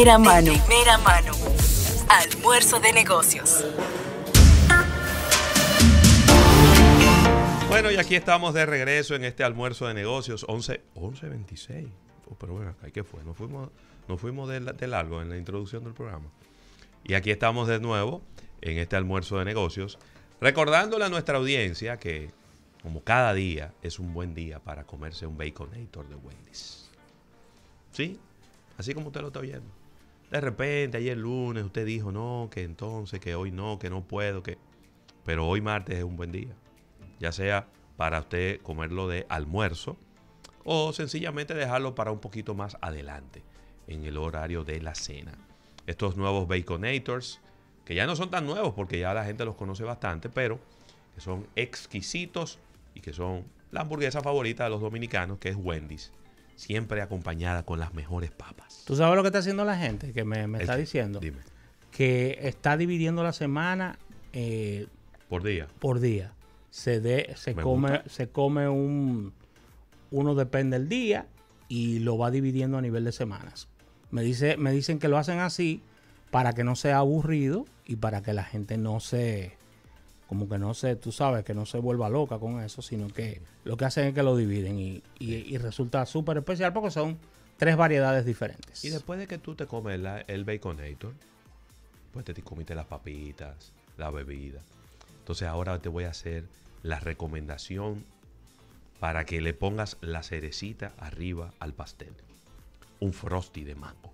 primera mano. De primera mano. Almuerzo de negocios. Bueno, y aquí estamos de regreso en este almuerzo de negocios, 11:26. Pero bueno, ¿qué fue? Nos fuimos de largo en la introducción del programa. Y aquí estamos de nuevo en este almuerzo de negocios, recordándole a nuestra audiencia que, como cada día, es un buen día para comerse un Baconator de Wendy's. ¿Sí? Así como usted lo está viendo. De repente, ayer lunes, usted dijo, no, que entonces, que hoy no, que no puedo, que... Pero hoy martes es un buen día. Ya sea para usted comerlo de almuerzo o sencillamente dejarlo para un poquito más adelante en el horario de la cena. Estos nuevos Baconators, que ya no son tan nuevos porque ya la gente los conoce bastante, pero que son exquisitos y que son la hamburguesa favorita de los dominicanos, que es Wendy's, siempre acompañada con las mejores papas. ¿Tú sabes lo que está haciendo la gente? Que me está diciendo. Dime. Que está dividiendo la semana Por día. por día. Se come uno depende del día y lo va dividiendo a nivel de semanas. Me dicen que lo hacen así para que no sea aburrido y para que la gente no se, como que no se, tú sabes, que no se vuelva loca con eso, sino que lo que hacen es que lo dividen y resulta súper especial porque son 3 variedades diferentes. Y después de que tú te comes el Baconator, pues te comiste las papitas, la bebida. Entonces ahora te voy a hacer la recomendación para que le pongas la cerecita arriba al pastel. Un Frosty de mango.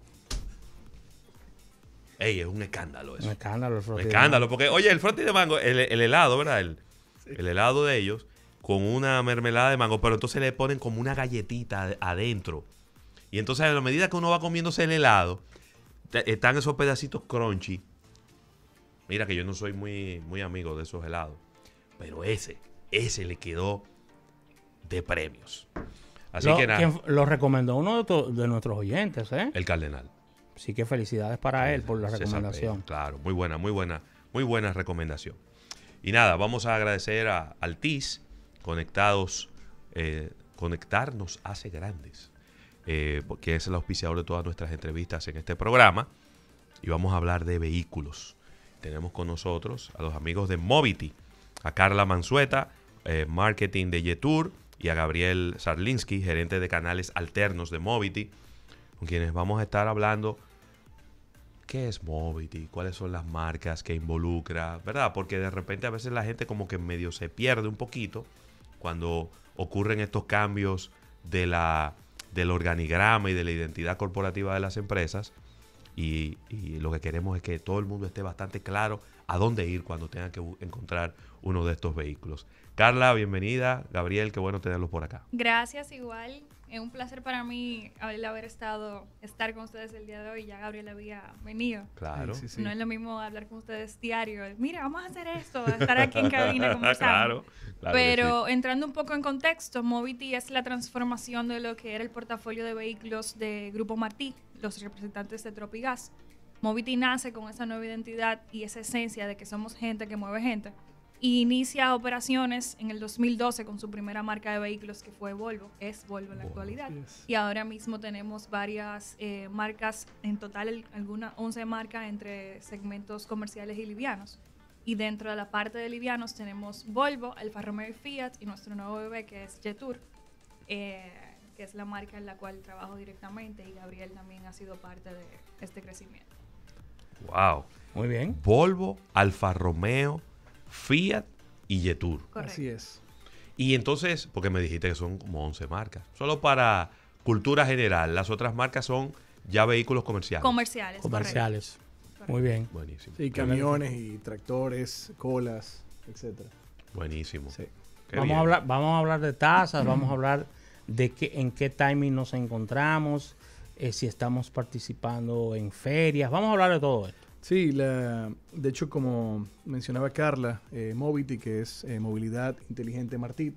Ey, es un escándalo eso. Un escándalo el Frosty. Un escándalo, porque, oye, el Frosty de mango, el helado, ¿verdad? El helado de ellos, con una mermelada de mango, pero entonces le ponen como una galletita adentro. Y entonces a la medida que uno va comiéndose el helado, están esos pedacitos crunchy. Mira que yo no soy muy amigo de esos helados. Pero ese le quedó de premios. Así que nada. ¿Quién lo recomendó? Uno de nuestros oyentes, ¿eh? El Cardenal. Así que felicidades para él por la recomendación. Claro, muy buena recomendación. Y nada, vamos a agradecer a Altis, conectarnos hace grandes, porque es el auspiciador de todas nuestras entrevistas en este programa. Y vamos a hablar de vehículos. Tenemos con nosotros a los amigos de Movity, a Carla Mansueta, marketing de Yetur, y a Gabriel Sarlinsky, gerente de canales alternos de Movity, con quienes vamos a estar hablando qué es Movity, cuáles son las marcas que involucra, ¿verdad? Porque de repente a veces la gente como que medio se pierde un poquito cuando ocurren estos cambios del organigrama y de la identidad corporativa de las empresas. Y lo que queremos es que todo el mundo esté bastante claro a dónde ir cuando tengan que encontrar uno de estos vehículos. Carla, bienvenida. Gabriel, qué bueno tenerlos por acá. Gracias, igual. Es un placer para mí estar con ustedes el día de hoy. Ya Gabriel había venido. Claro. Sí. No es lo mismo hablar con ustedes diario. Mira, vamos a hacer esto, estar aquí en cabina conversando. Claro Pero entrando un poco en contexto, Movity es la transformación de lo que era el portafolio de vehículos de Grupo Martí, los representantes de Tropigas. Movity nace con esa nueva identidad y esa esencia de que somos gente que mueve gente. Y inicia operaciones en el 2012 con su primera marca de vehículos, que fue Volvo. Es Volvo en la actualidad. Yes. Y ahora mismo tenemos varias marcas, en total algunas 11 marcas entre segmentos comerciales y livianos. Y dentro de la parte de livianos tenemos Volvo, Alfa Romeo y Fiat, y nuestro nuevo bebé que es Yetur, que es la marca en la cual trabajo directamente, y Gabriel también ha sido parte de este crecimiento. Wow. Muy bien. Volvo, Alfa Romeo, Fiat y Yetur. Correcto. Así es. Y entonces, porque me dijiste que son como 11 marcas. Solo para cultura general, las otras marcas son ya vehículos comerciales. Comerciales. Correcto. Muy bien. Buenísimo. Sí, camiones y tractores, colas, etcétera. Buenísimo. Sí. Vamos a hablar de tasas, vamos a hablar de en qué timing nos encontramos, si estamos participando en ferias. Vamos a hablar de todo esto. Sí, de hecho, como mencionaba Carla, Movity, que es movilidad inteligente Martí,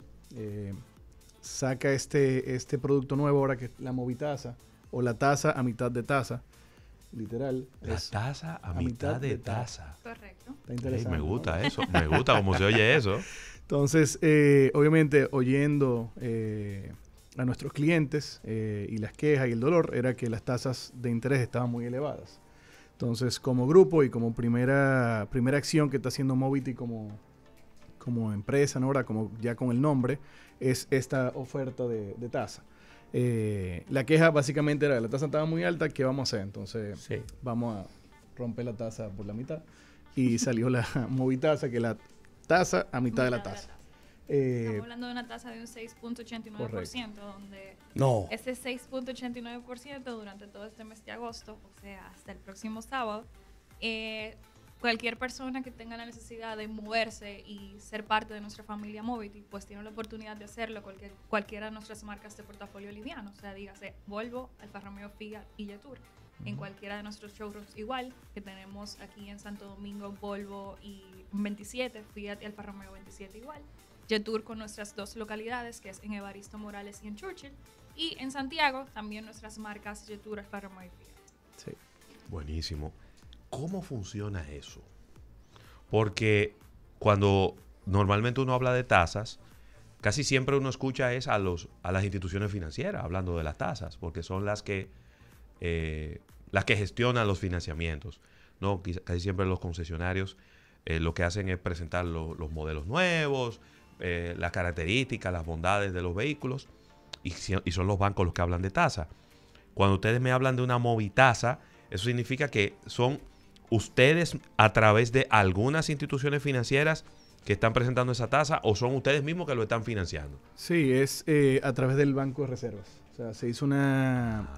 saca este producto nuevo ahora, que es la Movitasa, o la tasa a mitad de tasa, literal. La tasa a mitad de tasa. Correcto. Está interesante. Me gusta, ¿no? Eso, me gusta cómo se oye eso. Entonces, obviamente, oyendo a nuestros clientes y las quejas y el dolor era que las tasas de interés estaban muy elevadas. Entonces, como grupo y como primera acción que está haciendo Movity como empresa, ¿no? Ahora, como ya con el nombre, es esta oferta de tasa. La queja básicamente era, la tasa estaba muy alta, ¿qué vamos a hacer? Entonces, vamos a romper la tasa por la mitad. Y salió la Movitasa, que es la tasa a mitad de la tasa. Estamos hablando de una tasa de un 6.89%, donde ese 6.89% durante todo este mes de agosto, o sea, hasta el próximo sábado, cualquier persona que tenga la necesidad de moverse y ser parte de nuestra familia Movity, pues tiene la oportunidad de hacerlo cualquiera de nuestras marcas de portafolio liviano. O sea, dígase Volvo, Alfa Romeo, Fiat y Jetour. En cualquiera de nuestros showrooms igual, que tenemos aquí en Santo Domingo, Volvo y 27, Fiat y Alfa Romeo 27 igual. Jetour con nuestras 2 localidades, que es en Evaristo Morales y en Churchill. Y en Santiago también nuestras marcas Jetour, Alfa Romeo y Fiat. Sí. Buenísimo. ¿Cómo funciona eso? Porque cuando normalmente uno habla de tasas, casi siempre uno escucha a las instituciones financieras hablando de las tasas, porque son las que gestionan los financiamientos, ¿no? Casi siempre los concesionarios lo que hacen es presentar los modelos nuevos, las características, las bondades de los vehículos, y son los bancos los que hablan de tasa. Cuando ustedes me hablan de una Movitasa, eso significa que son ustedes a través de algunas instituciones financieras que están presentando esa tasa, o son ustedes mismos que lo están financiando. Sí, es a través del Banco de Reservas. O sea, se hizo una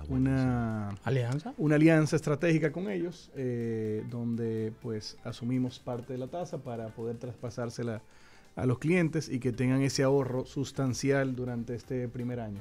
alianza estratégica con ellos, donde pues asumimos parte de la tasa para poder traspasársela a los clientes y que tengan ese ahorro sustancial durante este primer año.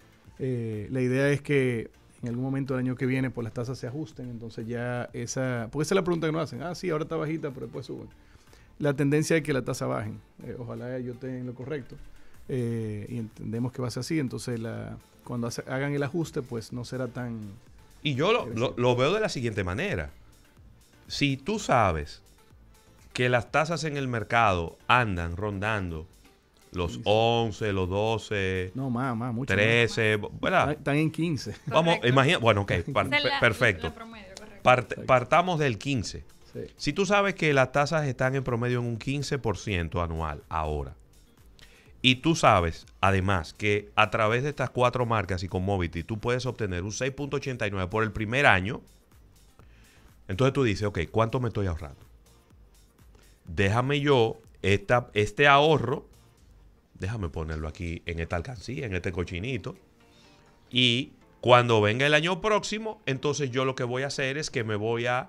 La idea es que en algún momento del año que viene pues las tasas se ajusten, entonces ya porque esa es la pregunta que nos hacen. Sí, ahora está bajita, pero después suben. La tendencia es que la tasa bajen. Ojalá ellos estén en lo correcto. Y entendemos que va a ser así, entonces cuando hagan el ajuste pues no será tan... Y yo lo veo de la siguiente manera. Si tú sabes que las tasas en el mercado andan rondando los 11, los 12, no, más, mucho 13, ¿verdad? Están en 15. Vamos, imagina, bueno, ok, perfecto. La promedio, correcto. Partamos del 15. Sí. Si tú sabes que las tasas están en promedio en un 15% anual ahora, y tú sabes, además, que a través de estas 4 marcas y con Movity tú puedes obtener un 6.89 por el primer año, entonces tú dices, ok, ¿cuánto me estoy ahorrando? Déjame yo este ahorro, déjame ponerlo aquí en esta alcancía, en este cochinito, y cuando venga el año próximo, entonces yo lo que voy a hacer es que me voy a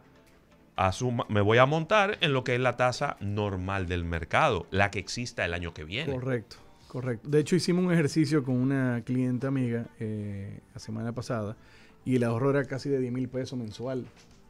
montar en lo que es la tasa normal del mercado, la que exista el año que viene. Correcto. De hecho, hicimos un ejercicio con una cliente amiga la semana pasada y el ahorro era casi de 10,000 pesos mensual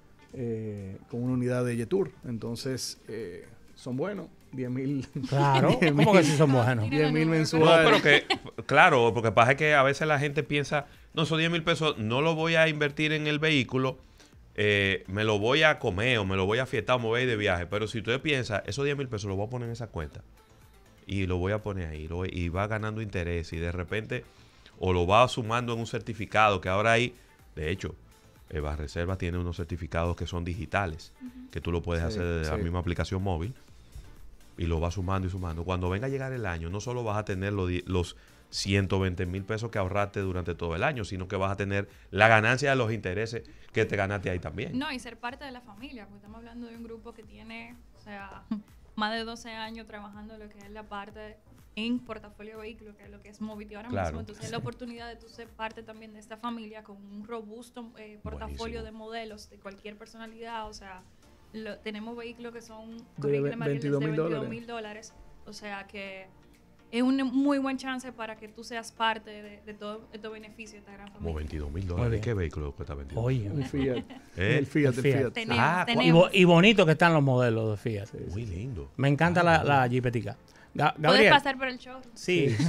con una unidad de Jetour. Entonces, son buenos. 10,000. Claro, ¿cómo que sí son buenos? 10,000 No, mensuales. pero claro, porque pasa que a veces la gente piensa, no, esos 10,000 pesos no lo voy a invertir en el vehículo, me lo voy a comer o me lo voy a fiestar o me voy a ir de viaje. Pero si usted piensa, esos 10,000 pesos los voy a poner en esa cuenta y lo voy a poner ahí y va ganando interés y de repente o lo va sumando en un certificado que ahora hay, de hecho, Banreservas tiene unos certificados que son digitales, que tú lo puedes hacer desde la misma aplicación móvil y lo vas sumando y sumando. Cuando venga a llegar el año, no solo vas a tener los 120,000 pesos que ahorraste durante todo el año, sino que vas a tener la ganancia de los intereses que te ganaste ahí también. No, y ser parte de la familia, porque estamos hablando de un grupo que tiene, o sea, más de 12 años trabajando lo que es la parte en portafolio vehículo, que es lo que es Movity ahora mismo. Entonces, la oportunidad de tú ser parte también de esta familia con un robusto portafolio de modelos de cualquier personalidad. O sea, tenemos vehículos que son de $22,000. O sea, que es un muy buen chance para que tú seas parte de todo estos beneficios de esta gran familia. Como $22,000. ¿Qué vehículo cuesta $22,000? Oye, Un Fiat. El Fiat. Tenemos. Y bonito que están los modelos de Fiat. Muy lindo. Me encanta la Jeepetica. Puedes Gabriel. pasar por el show. Sí. Sí,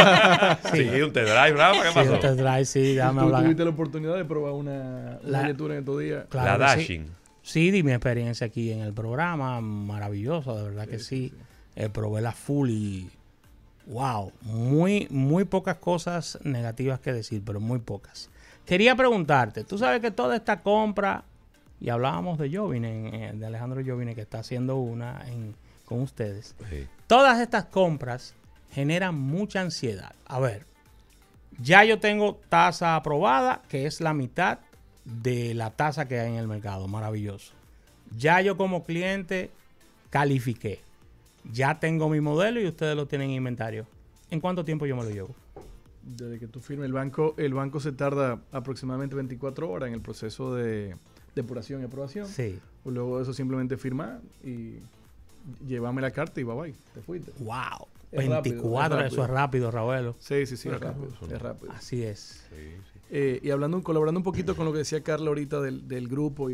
un test drive, ¿verdad? ¿Qué pasó? Un test drive, sí, déjame ¿Tú hablar. tuviste la oportunidad de probar una Jetour en estos días? Claro la que Dashing. Sí, di mi experiencia aquí en el programa, maravillosa, de verdad que sí. Probé la Full y Wow, muy pocas cosas negativas que decir, pero muy pocas. Quería preguntarte, tú sabes que toda esta compra, y hablábamos de Jovine, de Alejandro Jovine, que está haciendo una con ustedes. Sí. Todas estas compras generan mucha ansiedad. A ver, ya yo tengo tasa aprobada, que es la mitad de la tasa que hay en el mercado. Maravilloso. Ya yo como cliente califiqué. Ya tengo mi modelo y ustedes lo tienen en inventario. ¿En cuánto tiempo yo me lo llevo? Desde que tú firmes el banco se tarda aproximadamente 24 horas en el proceso de depuración y aprobación. Sí. Luego de eso simplemente firmar y llevarme la carta y bye bye, te fuiste. Wow. Es 24, rápido. eso es rápido, Raúl. Sí, es rápido. Es rápido. Así es. Sí. Y colaborando un poquito con lo que decía Carla ahorita del grupo y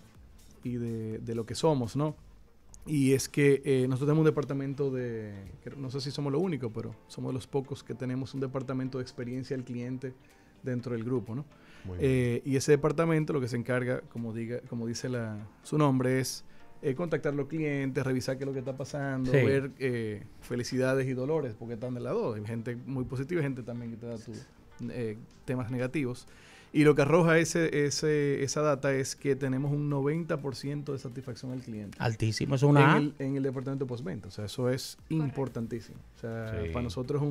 de lo que somos, ¿no? Y es que nosotros tenemos un departamento que no sé si somos lo único, pero somos los pocos que tenemos un departamento de experiencia del cliente dentro del grupo, ¿no? Muy bien. Y ese departamento lo que se encarga, como dice su nombre, es contactar a los clientes, revisar qué es lo que está pasando, Sí. ver felicidades y dolores, porque están de lado. Hay gente muy positiva y gente también que te da temas negativos. Y lo que arroja esa data es que tenemos un 90% de satisfacción al cliente. Altísimo. Es una A. En el departamento de postventa. O sea, eso es importantísimo. O sea, Sí. para nosotros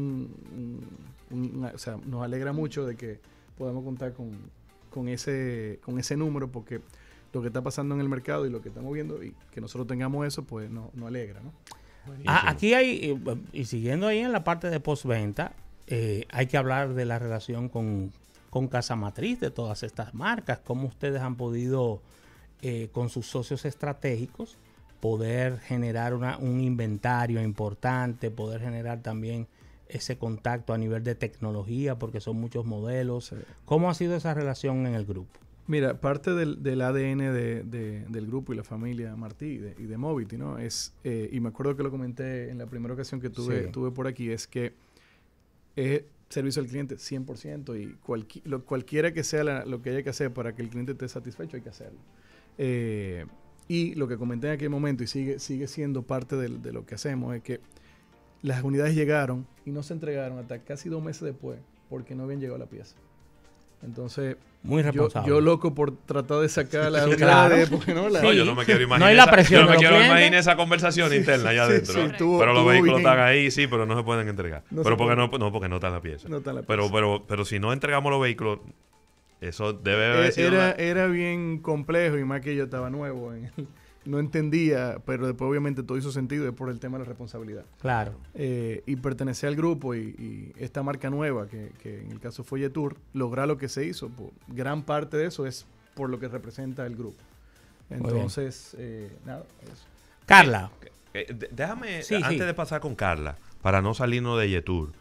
o sea, nos alegra mucho de que podamos contar con ese número, porque lo que está pasando en el mercado y lo que estamos viendo y que nosotros tengamos eso, pues nos alegra, ¿no? Aquí hay, y siguiendo ahí en la parte de postventa, hay que hablar de la relación con Casa Matriz de todas estas marcas, cómo ustedes han podido, con sus socios estratégicos, poder generar un inventario importante, poder generar también ese contacto a nivel de tecnología, porque son muchos modelos. Sí. ¿Cómo ha sido esa relación en el grupo? Mira, parte del ADN del grupo y la familia Martí y de Movity, ¿no? Y me acuerdo que lo comenté en la primera ocasión que tuve por aquí, es que es servicio al cliente 100% y cualquiera que sea lo que haya que hacer para que el cliente esté satisfecho, hay que hacerlo. Y lo que comenté en aquel momento y sigue siendo parte de lo que hacemos es que las unidades llegaron y no se entregaron hasta casi 2 meses después porque no habían llegado a la pieza. Entonces, Muy responsable. yo loco por tratar de sacar la Sí, unidades, claro. porque no No, yo no me quiero imaginar. No hay la presión yo no me de los quiero clientes. imaginar esa conversación interna allá adentro. sí, ¿no? estuvo- pero los estuvo vehículos bien. están ahí, sí, pero no se pueden entregar. No pero se porque puede. no está en la pieza. No está en la pieza. Pero si no entregamos los vehículos, eso debe haber sido Era bien complejo y más que yo estaba nuevo. No entendía, pero después obviamente todo hizo sentido es por el tema de la responsabilidad. Claro. Y pertenecer al grupo y esta marca nueva, que en el caso fue Yetur, lograr lo que se hizo, pues, gran parte de eso es por lo que representa el grupo. Entonces, nada, eso. Carla. Déjame, Sí, antes sí. de pasar con Carla, para no salirnos de Yetur,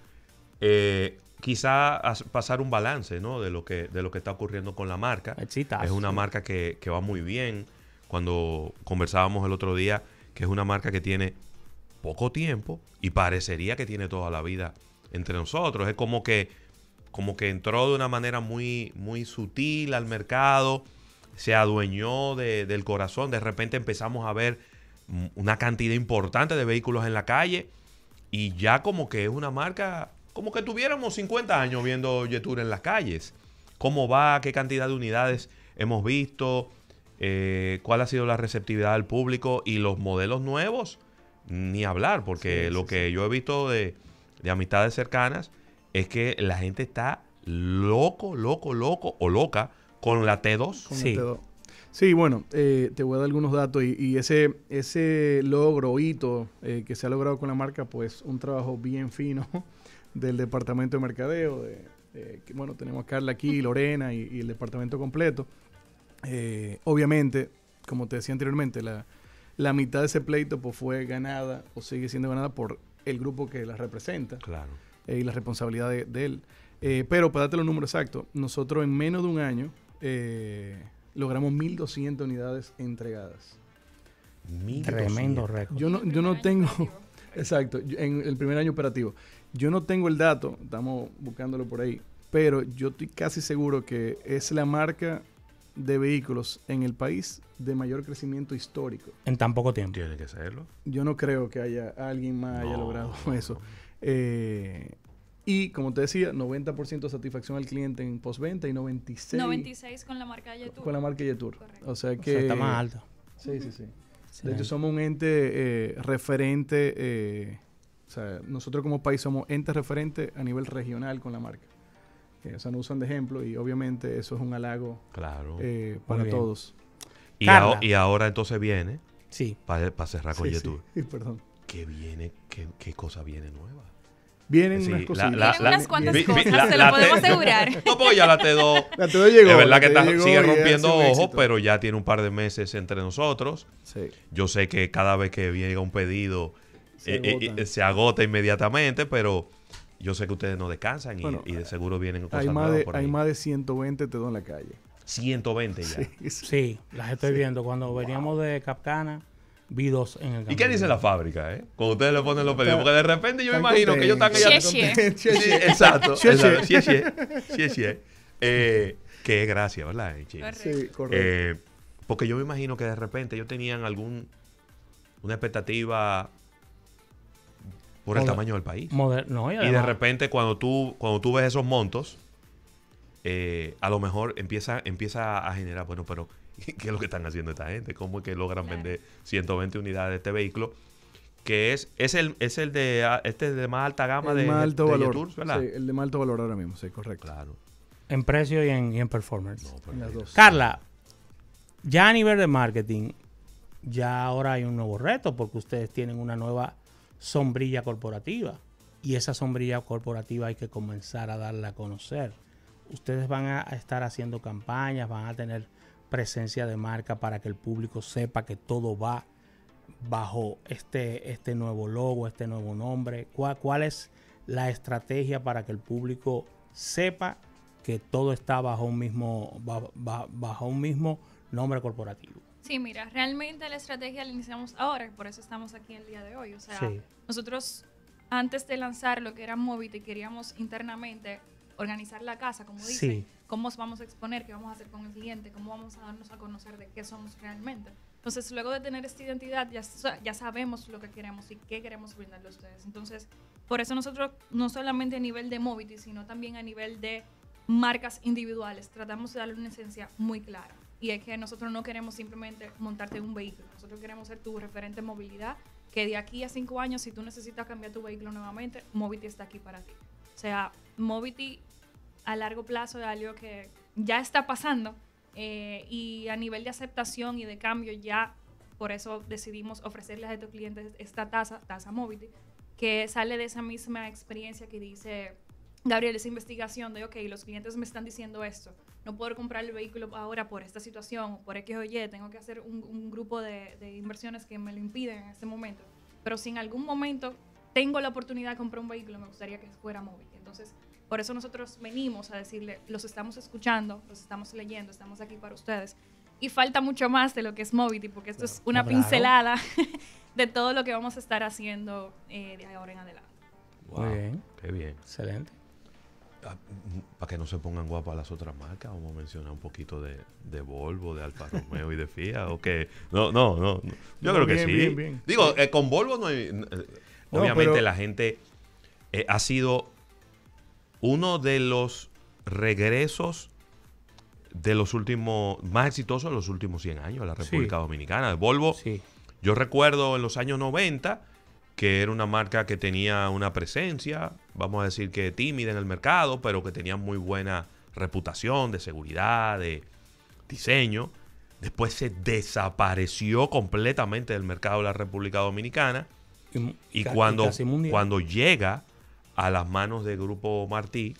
quizá pasar un balance, ¿no? de lo que está ocurriendo con la marca. Exitazo. Es una marca que va muy bien. Cuando conversábamos el otro día, que es una marca que tiene poco tiempo y parecería que tiene toda la vida entre nosotros. Es como que entró de una manera muy, muy sutil al mercado, se adueñó del corazón. De repente empezamos a ver una cantidad importante de vehículos en la calle y ya como que es una marca, como que tuviéramos 50 años viendo Yetur en las calles. ¿Cómo va? ¿Qué cantidad de unidades hemos visto? ¿Cuál ha sido la receptividad del público? Y los modelos nuevos, ni hablar, porque lo que yo he visto de amistades cercanas es que la gente está loco o loca con la T2. Con Sí. el T2. Sí, bueno, te voy a dar algunos datos y ese logro o hito que se ha logrado con la marca, pues un trabajo bien fino del departamento de mercadeo. Que, bueno, tenemos a Carla aquí, Lorena y el departamento completo. Obviamente, como te decía anteriormente, la mitad de ese pleito pues, fue ganada o sigue siendo ganada por el grupo que la representa. Claro. Y la responsabilidad de él. Pero para darte los números exactos, nosotros en menos de un año logramos 1.200 unidades entregadas. Tremendo récord. Yo no tengo... Exacto, en el primer año operativo. Yo no tengo el dato, estamos buscándolo por ahí, pero yo estoy casi seguro que es la marca de vehículos en el país de mayor crecimiento histórico. En tan poco tiempo. Tiene que serlo. Yo no creo que alguien más haya No, logrado no, eso. Y como te decía, 90% de satisfacción al cliente en postventa y 96 con la marca Yetur. con la marca Yetur. Correcto. O sea O que... sea, está más alto. Sí, sí, sí. De Excelente. hecho, somos un ente referente. O sea, nosotros como país somos ente referente a nivel regional con la marca. O sea, nos usan de ejemplo y obviamente eso es un halago Claro. para bien. todos. Y, Carla. y ahora entonces viene, Sí. para cerrar con Sí, Yetur, sí. Perdón. ¿qué viene? ¿Qué cosa viene nueva? Vienen Sí, unas la- cosillas. la- Tienen unas cuantas vi- cosas, la- se la lo podemos te- asegurar. No, porque ya la T2 La T2 llegó. es verdad la que T2 llegó sigue y ha rompiendo sido un ojos, éxito. pero ya tiene un par de meses entre nosotros. Sí. Yo sé que cada vez que llega un pedido Se se agota inmediatamente, pero yo sé que ustedes no descansan Bueno, y de seguro vienen cosas Hay nuevas por ahí. más de 120 T2 en la calle. 120 ya. Sí. Sí, las estoy viendo. Cuando veníamos de Capcana, vi 2 en el ¿Y qué camino. dice la fábrica, cuando ustedes le ponen los pedidos? Porque de repente yo me Están imagino que ellos están allá. contentos. Xie, xie. Sí, exacto. Xie, xie. Sí, sí. Que es gracia, ¿verdad? Che? Correcto. Sí, correcto. Porque yo me imagino que de repente ellos tenían una expectativa por el Moder- tamaño del país. No, y Y de además, repente cuando tú ves esos montos, a lo mejor empieza a generar, bueno, pero ¿qué es lo que están haciendo esta gente? ¿Cómo es que logran Claro. vender 120 unidades de este vehículo? Que es el de más alta gama El de más alto de valor. Yetours, ¿verdad? Sí, el de más alto valor ahora mismo, sí, correcto. Claro. en precio y en performance. No, pero En las mira. dos. Carla, ya a nivel de marketing, ya ahora hay un nuevo reto porque ustedes tienen una nueva sombrilla corporativa y esa sombrilla corporativa hay que comenzar a darla a conocer. Ustedes van a estar haciendo campañas, van a tener presencia de marca para que el público sepa que todo va bajo este nuevo logo, este nuevo nombre. ¿Cuál es la estrategia para que el público sepa que todo está bajo un mismo bajo un mismo nombre corporativo? Sí, mira, realmente la estrategia la iniciamos ahora, por eso estamos aquí el día de hoy. O sea, Sí. nosotros antes de lanzar lo que era Movity queríamos internamente organizar la casa, como dicen, Sí. cómo vamos a exponer, qué vamos a hacer con el cliente, cómo vamos a darnos a conocer de qué somos realmente. Entonces, luego de tener esta identidad, ya sabemos lo que queremos y qué queremos brindarle a ustedes. Entonces, por eso nosotros, no solamente a nivel de Movity, sino también a nivel de marcas individuales, tratamos de darle una esencia muy clara. Y es que nosotros no queremos simplemente montarte en un vehículo, nosotros queremos ser tu referente en movilidad, que de aquí a 5 años, si tú necesitas cambiar tu vehículo nuevamente, Movity está aquí para ti. O sea, Movity a largo plazo es algo que ya está pasando y a nivel de aceptación y de cambio ya, por eso decidimos ofrecerles a estos clientes esta tasa Movity, que sale de esa misma experiencia que dice Gabriel, esa investigación de, ok, los clientes me están diciendo esto, no puedo comprar el vehículo ahora por esta situación, o por X o Y, tengo que hacer un grupo de inversiones que me lo impiden en este momento, pero si en algún momento tengo la oportunidad de comprar un vehículo, me gustaría que fuera móvil. Entonces, por eso nosotros venimos a decirle, los estamos escuchando, los estamos leyendo, estamos aquí para ustedes. Y falta mucho más de lo que es Movity, porque esto es una Claro. pincelada de todo lo que vamos a estar haciendo de ahora en adelante. Wow, Muy bien. qué bien. Excelente. Para que no se pongan guapas las otras marcas, vamos a mencionar un poquito de Volvo, de Alfa Romeo y de Fiat, ¿o qué? No. Yo No, creo que bien, sí. bien, bien. Digo, con Volvo no hay... No, obviamente pero- la gente ha sido uno de los regresos de los últimos, más exitosos de los últimos 100 años de la República Sí. Dominicana. Volvo, Sí. yo recuerdo en los años 90 que era una marca que tenía una presencia, vamos a decir que tímida en el mercado, pero que tenía muy buena reputación de seguridad, de diseño. Después se desapareció completamente del mercado de la República Dominicana y casi mundial. cuando llega a las manos del Grupo Martí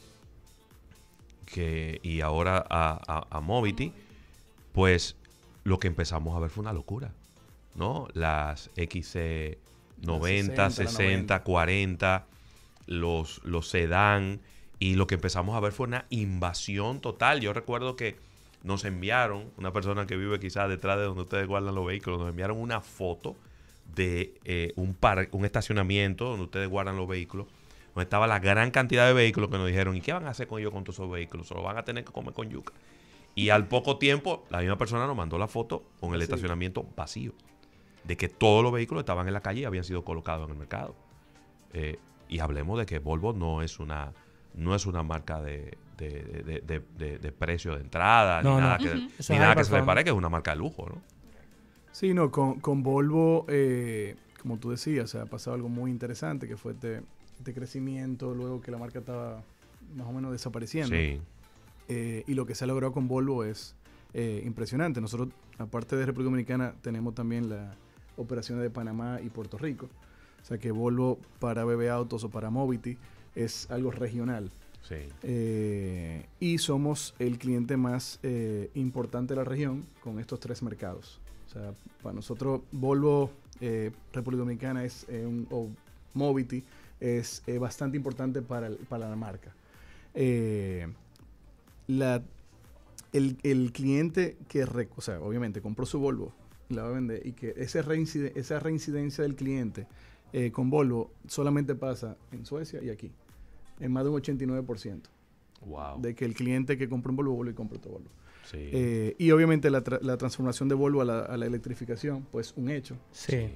y ahora a Movity, pues lo que empezamos a ver fue una locura, ¿no? Las XC90, la 60, 40, los sedán, y lo que empezamos a ver fue una invasión total. Yo recuerdo que nos enviaron, una persona que vive quizás detrás de donde ustedes guardan los vehículos, nos enviaron una foto de un estacionamiento donde ustedes guardan los vehículos, donde estaba la gran cantidad de vehículos, que nos dijeron, ¿y qué van a hacer con ellos con todos esos vehículos? Se los van a tener que comer con yuca. Y al poco tiempo, la misma persona nos mandó la foto con el estacionamiento vacío, de que todos los vehículos estaban en la calle y habían sido colocados en el mercado. Y hablemos de que Volvo no es una marca de precio de entrada, No, ni no. nada, Ujú. Eso ni es nada high que se le performance. parezca, es una marca de lujo, ¿no? Sí, no, con Volvo, como tú decías, ha pasado algo muy interesante, que fue este crecimiento, luego que la marca estaba más o menos desapareciendo. Sí. Y lo que se ha logrado con Volvo es impresionante. Nosotros, aparte de República Dominicana, tenemos también la operación de Panamá y Puerto Rico. O sea que Volvo para BB Autos o para Movity es algo regional. Sí. Y somos el cliente más importante de la región con estos 3 mercados. O sea, para nosotros Volvo, República Dominicana o Movity es bastante importante para la marca. El cliente que, o sea, obviamente compró su Volvo, la va a vender, y que esa reincidencia del cliente con Volvo solamente pasa en Suecia y aquí, en más de un 89%. Wow. De que el cliente que compra un Volvo vuelve y compra otro Volvo. Sí. Y obviamente la transformación de Volvo a la electrificación, pues un hecho. Sí.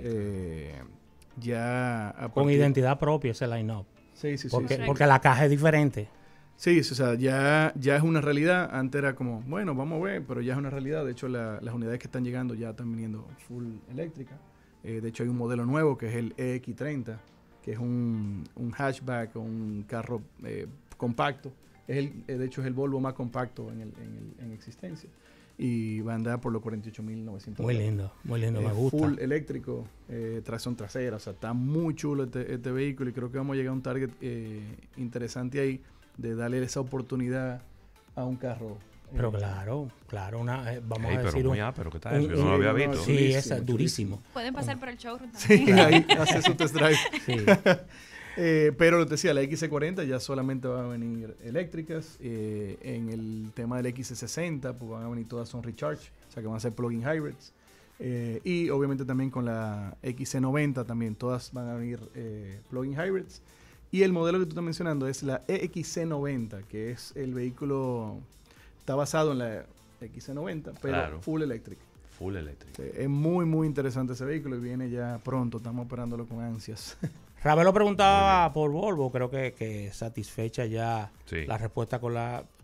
Ya Con identidad propia ese line-up. Sí, sí, sí. Porque, sí. porque la caja es diferente. Sí, o sea, ya es una realidad. Antes era como, bueno, vamos a ver, pero ya es una realidad. De hecho, las unidades que están llegando ya están viniendo full eléctrica. De hecho, hay un modelo nuevo que es el EX30, que es un hatchback o un carro compacto. De hecho, es el Volvo más compacto en existencia. Y va a andar por los 48.900. Muy lindo, me gusta. Full eléctrico, tracción trasera. O sea, está muy chulo este vehículo y creo que vamos a llegar a un target interesante ahí de darle esa oportunidad a un carro. Pero claro, vamos Ey, a pero decir muy ápero, ¿qué tal eso? Yo no lo había visto. Sí, Durísimo, esa es durísimo. Pueden pasar por el showroom Sí, también. ahí hace su test drive. Sí. Pero lo que te decía, la XC40 ya solamente van a venir eléctricas. En el tema del XC60, pues van a venir todas son recharge, o sea que van a ser plug-in hybrids. Y obviamente también con la XC90 también todas van a venir plug-in hybrids. Y el modelo que tú estás mencionando es la EXC90, que es el vehículo, está basado en la XC90, pero Claro. full electric. Full eléctrico. Es muy, muy interesante ese vehículo y viene ya pronto, estamos esperándolo con ansias. Ravelo preguntaba por Volvo, creo que satisfecha ya Sí. la respuesta con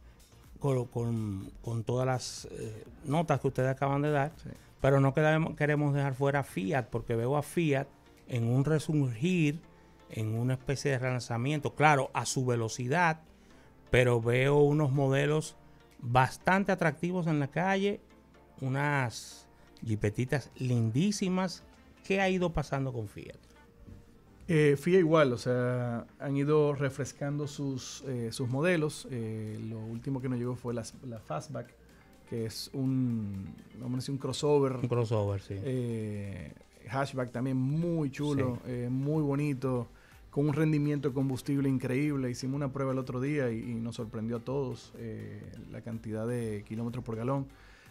todas las notas que ustedes acaban de dar, Sí. pero no queremos dejar fuera a Fiat, porque veo a Fiat en un resurgir, en una especie de relanzamiento, claro, a su velocidad, pero veo unos modelos bastante atractivos en la calle, unas jipetitas lindísimas. ¿Qué ha ido pasando con Fiat? Fiat igual, o sea, han ido refrescando sus modelos. Lo último que nos llegó fue la Fastback, que es vamos a decir, un crossover. Un crossover, sí. Hatchback también muy chulo, muy bonito, con un rendimiento de combustible increíble. Hicimos una prueba el otro día y nos sorprendió a todos la cantidad de kilómetros por galón.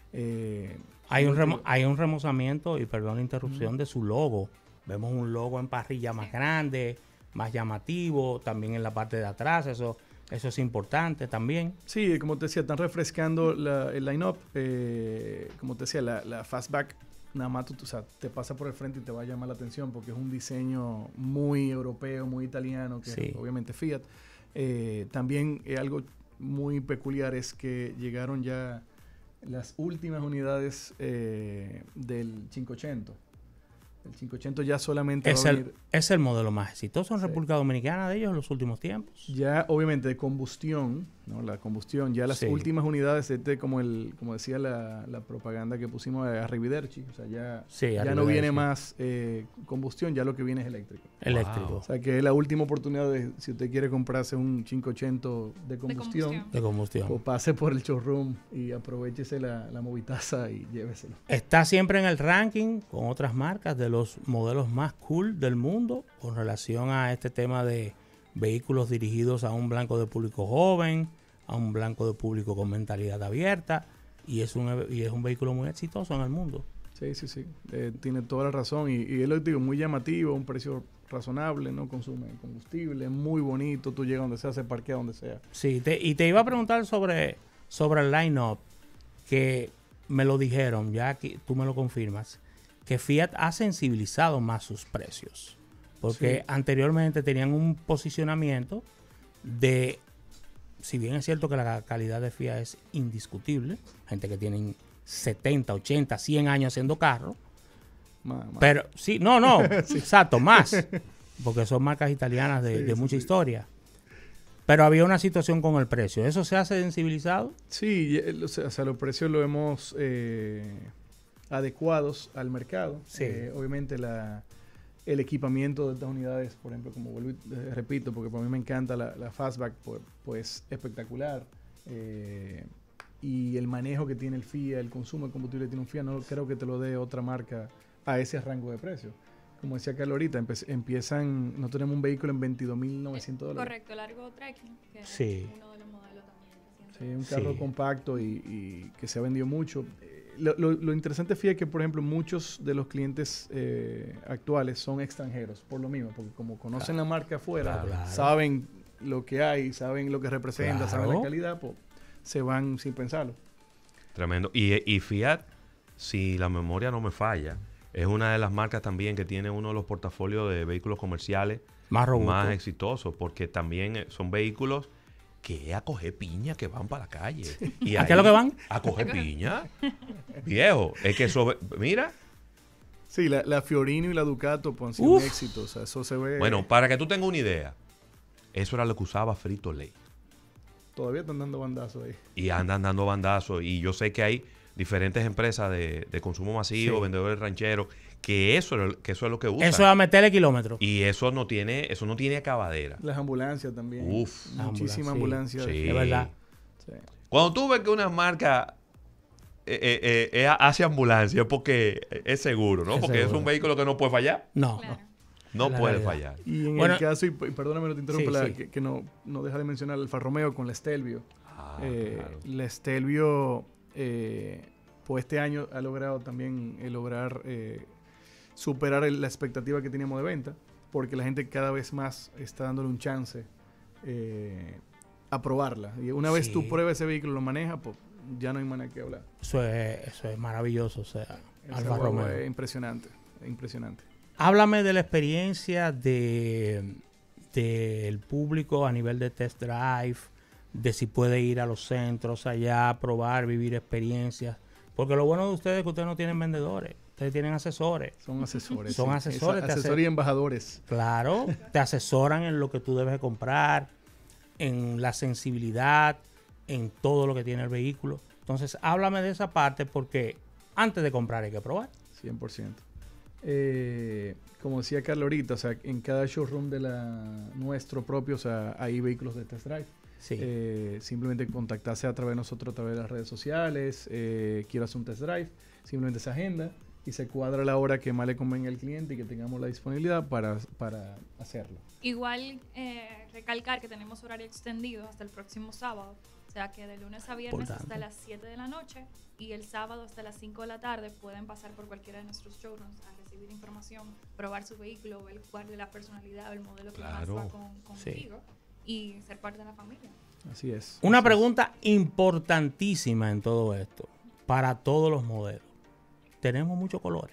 Hay un remozamiento, y perdón la interrupción, de su logo. Vemos un logo en parrilla más grande, más llamativo, también en la parte de atrás, eso es importante también. Sí, como te decía, están refrescando el line-up. Como te decía, la Fastback, nada más o sea, te pasa por el frente y te va a llamar la atención porque es un diseño muy europeo, muy italiano, que Sí. obviamente Fiat. También algo muy peculiar es que llegaron ya las últimas unidades del 580. El 580 ya solamente va a venir Es el modelo más exitoso en Sí. República Dominicana de ellos en los últimos tiempos. ya obviamente de combustión, ¿no? La combustión, ya las Sí. últimas unidades, como decía la propaganda que pusimos a Arrivederci, o sea, Sí, ya no Arrivederci. viene más combustión, ya lo que viene es eléctrico. Eléctrico. Wow. O sea, que es la última oportunidad si usted quiere comprarse un 580 de combustión, De combustión. pues pase por el showroom y aprovechese la movitaza y lléveselo. Está siempre en el ranking con otras marcas de los modelos más cool del mundo con relación a este tema de vehículos dirigidos a un blanco de público joven, a un blanco de público con mentalidad abierta, y es un vehículo muy exitoso en el mundo. Sí, sí, sí. Tiene toda la razón. Y es lo que digo, muy llamativo, un precio razonable, no consume combustible, muy bonito. Tú llegas donde sea, se parquea donde sea. Sí, y te iba a preguntar sobre el line-up, que me lo dijeron, ya que tú me lo confirmas, que Fiat ha sensibilizado más sus precios. Porque anteriormente tenían un posicionamiento de, si bien es cierto que la calidad de Fiat es indiscutible, gente que tienen 70, 80, 100 años haciendo carro, pero sí, no, exacto, más, porque son marcas italianas de mucha historia. Pero había una situación con el precio. ¿Eso se ha sensibilizado? Sí, o sea, los precios lo hemos adecuados al mercado. Sí. Obviamente el equipamiento de estas unidades, por ejemplo, como vuelvo y repito, porque para mí me encanta la Fastback, pues espectacular. Y el manejo que tiene el FIA, el consumo de combustible que tiene un FIA, no creo que te lo dé otra marca a ese rango de precio. Como decía Carlos ahorita, empiezan, no tenemos un vehículo en $22,900. Correcto, largo trekking, que Sí. es uno de los modelos también. Sí, un carro compacto y que se ha vendido mucho. Lo interesante FIA es que, por ejemplo, muchos de los clientes actuales son extranjeros, por lo mismo, porque como conocen la marca afuera, Claro. saben lo que hay, saben lo que representa, Claro. saben la calidad, pues se van sin pensarlo. Tremendo. Y Fiat, si la memoria no me falla, es una de las marcas también que tiene uno de los portafolios de vehículos comerciales Más robusto. más exitosos, porque también son vehículos que a coger piña que van para la calle. Y ¿A qué es lo que van? A coger piña. Viejo, es que eso, mira. Sí, la Fiorino y la Ducato pues, han sido un éxito, o sea, eso se ve... Bueno, para que tú tengas una idea, eso era lo que usaba Frito Lay. Todavía están dando bandazos ahí. Y andan dando bandazos. Y yo sé que hay diferentes empresas de consumo masivo, Sí. vendedores rancheros, que eso es lo que usan. Eso es a meterle kilómetros. Y eso no tiene acabadera. Las ambulancias también. Uf. Muchísima ambulancia. Sí. Es verdad. Sí. Cuando tú ves que una marca hace ambulancia es porque es seguro, ¿no? Es Porque seguro. es un vehículo que no puede fallar. No. Claro. No La puede realidad. fallar. Y en Bueno, el caso, y perdóname, no te interrumpo, sí, sí. que no deja de mencionar el Alfa Romeo con la Stelvio. Claro. La Stelvio, pues este año ha logrado también lograr superar la expectativa que teníamos de venta, porque la gente cada vez más está dándole un chance a probarla. Y una vez Sí. tú pruebas ese vehículo, lo manejas, pues ya no hay manera que hablar. Eso es maravilloso. O sea, Esa Alfa guagua Romeo. es impresionante, impresionante. Háblame de la experiencia del público a nivel de test drive, de si puede ir a los centros allá, probar, vivir experiencias. Porque lo bueno de ustedes es que ustedes no tienen vendedores, ustedes tienen asesores. Son asesores. Son asesores, te Asesores y embajadores. Claro, te asesoran en lo que tú debes de comprar, en la sensibilidad, en todo lo que tiene el vehículo. Entonces, háblame de esa parte porque antes de comprar hay que probar. 100%. Como decía Carlos ahorita, o sea, en cada showroom de nuestro propio, o sea, hay vehículos de test drive. Sí. Simplemente contactarse a través de nosotros, a través de las redes sociales. Quiero hacer un test drive. Simplemente se agenda y se cuadra la hora que más le convenga al cliente y que tengamos la disponibilidad para hacerlo. Igual recalcar que tenemos horario extendido hasta el próximo sábado. O sea que de lunes a viernes Importante. hasta las 7 de la noche y el sábado hasta las 5 de la tarde pueden pasar por cualquiera de nuestros showrooms a recibir información, probar su vehículo, ver cuál de la personalidad o el modelo que Claro. más va contigo y ser parte de la familia. Así es. Una Así pregunta importantísima en todo esto, para todos los modelos. ¿Tenemos muchos colores?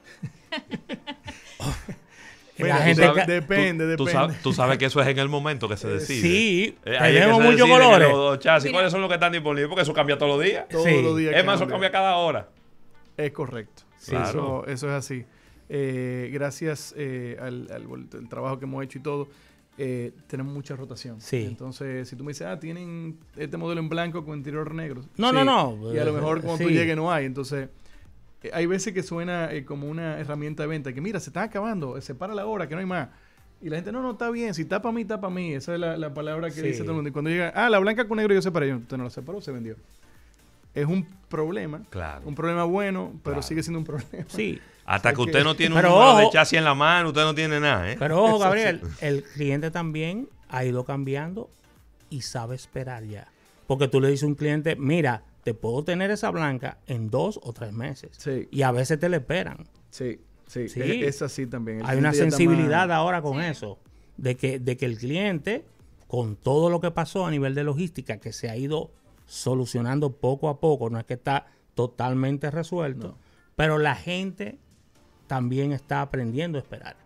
Mira, La gente depende. Tú sabes que eso es en el momento que se decide. sí, Ahí es que tenemos se muchos decide que colores. los chasis, Mira. ¿cuáles son los que están disponibles? Porque eso cambia todos los días. Todos Sí. los días Es más, eso cambia. cambia cada hora. Es correcto. Sí. Claro. Eso es así. Gracias al trabajo que hemos hecho y todo, tenemos mucha rotación. Sí. Entonces, si tú me dices, tienen este modelo en blanco con interior negro. No, Sí. no. Y a lo mejor cuando tú Sí. llegues no hay. Entonces, hay veces que suena como una herramienta de venta, que mira, se están acabando, se para la hora, que no hay más. Y la gente, no, está bien, si tapa a mí, tapa a mí. Esa es la palabra que Sí. dice todo el mundo. Y cuando llega, la blanca con negro yo separé. Usted no la separó, se vendió. Es un problema. Claro. Un problema bueno, pero Claro. sigue siendo un problema. Sí. Hasta que Porque- usted no tiene un Pero número de ojo. chasis en la mano, usted no tiene nada, ¿eh? Pero ojo, Gabriel, el cliente también ha ido cambiando y sabe esperar ya. Porque tú le dices a un cliente, mira, te puedo tener esa blanca en 2 o 3 meses. Sí. Y a veces te le esperan. Sí. Sí. Es así también. El Hay una cliente ya está sensibilidad más- ahora con eso. De que el cliente, con todo lo que pasó a nivel de logística, que se ha ido solucionando poco a poco, no es que está totalmente resuelto, No. pero la gente también está aprendiendo a esperar.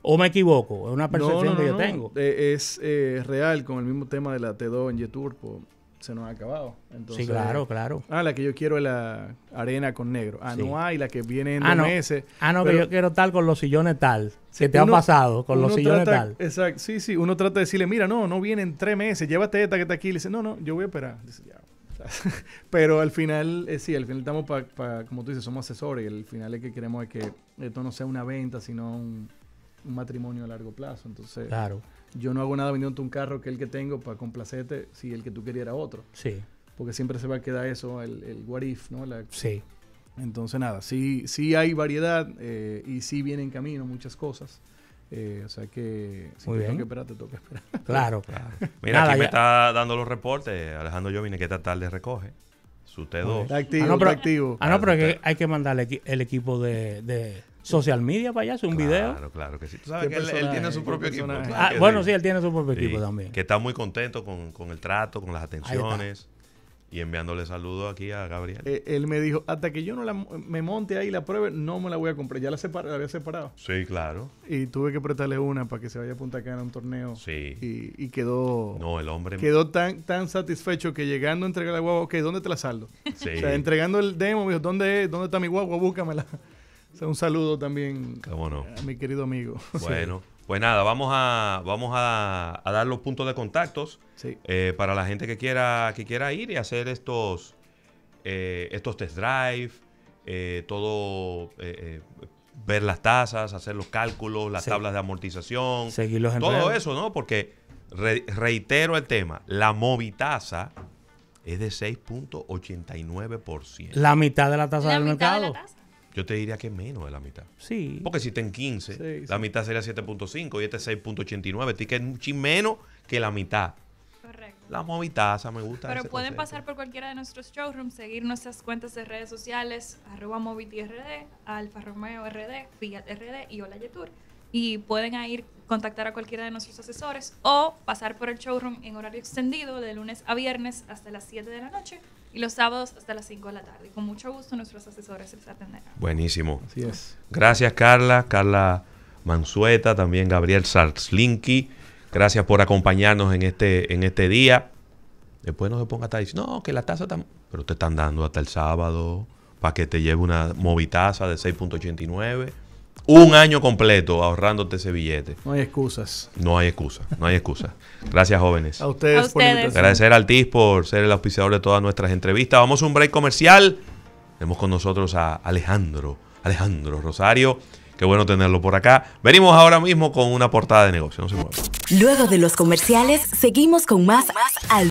¿O me equivoco? Es una percepción que yo tengo. Es real, con el mismo tema de la T2 en Jetour, pues, se nos ha acabado. Entonces, Sí, claro. la que yo quiero es la arena con negro. Sí. No hay la que viene en 2 meses. No, pero que yo quiero tal con los sillones tal. Sí, Que te ha uno- pasado con los uno sillones trata- tal. Exacto, sí. Uno trata de decirle, mira, no viene en 3 meses, llévate esta que está aquí. Le dice, no, yo voy a esperar. Dice, ya. Pero al final, sí, al final estamos para, como tú dices, somos asesores. Y al final es que queremos es que esto no sea una venta, sino un matrimonio a largo plazo. Entonces, Claro, yo no hago nada vendiéndote un carro que el que tengo para complacerte si el que tú querías era otro. sí, Porque siempre se va a quedar eso, el what if, ¿no? sí. Entonces, nada, sí hay variedad y sí vienen en camino muchas cosas. O sea que si Muy te bien. toca esperar, te toca esperar. Claro. Mira, Nada, aquí me ya. está dando los reportes. Alejandro Jovine, que esta tarde recoge su T2. Está activo, no, pero- está activo. Ah, no, pero es que hay que mandarle el equipo de social media para allá, hacer un video. Claro que sí. Tú sabes ¿Qué que él tiene personaje? su ¿Qué propio equipo. personaje? Claro que Bueno, sí, él tiene su propio equipo Sí, también. Que está muy contento con el trato, con las está. atenciones. Y enviándole saludos aquí a Gabriel. Él me dijo, hasta que yo no me monte ahí y la pruebe, no me la voy a comprar. Ya la había separado. Sí, claro. Y tuve que prestarle una para que se vaya a Punta Cana a un torneo. Sí. Y quedó... No, el hombre. Quedó tan satisfecho que llegando a entregar la guagua, ok, ¿dónde te la saldo? Sí. O sea, entregando el demo, me dijo, ¿dónde está mi guagua? Búscamela. O sea, un saludo también ¿Cómo no? a mi querido amigo. Bueno, pues nada, vamos a dar los puntos de contactos Sí. para la gente que quiera ir y hacer estos test drive, ver las tasas, hacer los cálculos, las Sí. tablas de amortización, Seguirlos en todo redes. eso, ¿no? Porque reitero el tema, la movitasa es de 6.89%. La mitad de la tasa La del mitad de mercado. la tasa. Yo te diría que menos de la mitad. Sí. Porque si está en 15, Sí, la sí. mitad sería 7.5 y este es 6.89. Este que es un chin menos que la mitad. Correcto. La movitaza me gusta. Pero ese pueden concepto. pasar por cualquiera de nuestros showrooms, seguir nuestras cuentas de redes sociales, @MobityRD, Alfa Romeo RD, Fiat RD y Hola Yetur. Y pueden ir contactar a cualquiera de nuestros asesores o pasar por el showroom en horario extendido de lunes a viernes hasta las 7 de la noche y los sábados hasta las 5 de la tarde. Y con mucho gusto nuestros asesores les atenderán. Buenísimo. Así es. Gracias, Carla. Carla Mansueta, también Gabriel Sarslinki. Gracias por acompañarnos en este día. Después no se ponga a estar diciendo, no, que la tasa está... Pero te están dando hasta el sábado para que te lleve una movitasa de 6.89. Un año completo ahorrándote ese billete. No hay excusas. No hay excusa, no hay excusa. Gracias, jóvenes. A ustedes, por la ustedes. invitación. Agradecer al TIS por ser el auspiciador de todas nuestras entrevistas. Vamos a un break comercial. Tenemos con nosotros a Alejandro Rosario. Qué bueno tenerlo por acá. Venimos ahora mismo con una portada de negocio. No se muevan. Luego de los comerciales, seguimos con más